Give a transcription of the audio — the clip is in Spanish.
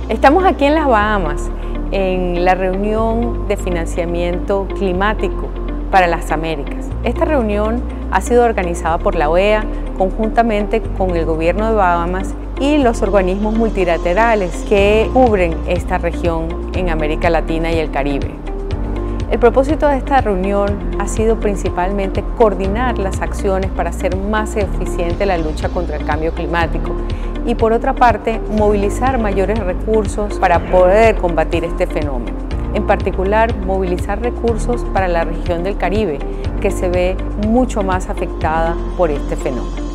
Estamos aquí en las Bahamas, en la reunión de financiamiento climático para las Américas. Esta reunión ha sido organizada por la OEA conjuntamente con el gobierno de Bahamas y los organismos multilaterales que cubren esta región en América Latina y el Caribe. El propósito de esta reunión ha sido principalmente coordinar las acciones para hacer más eficiente la lucha contra el cambio climático y, por otra parte, movilizar mayores recursos para poder combatir este fenómeno. En particular, movilizar recursos para la región del Caribe, que se ve mucho más afectada por este fenómeno.